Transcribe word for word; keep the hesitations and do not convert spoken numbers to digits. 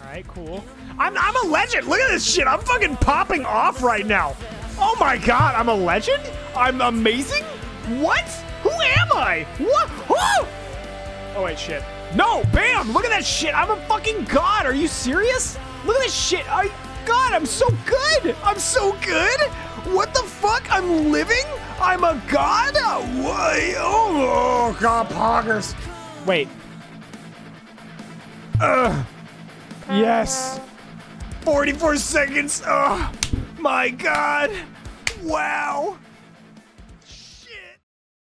All right, cool. I'm, I'm a legend. Look at this shit. I'm fucking popping off right now. Oh my god, I'm a legend? I'm amazing? What? Who am I? What? Who? Oh wait, shit. No, bam! Look at that shit. I'm a fucking god. Are you serious? Look at this shit. I, God, I'm so good. I'm so good. What the fuck? I'm living? I'm a god? Why? Oh, god, poggers. Wait. Ugh. Yes. forty-four seconds. Oh, my god. Wow.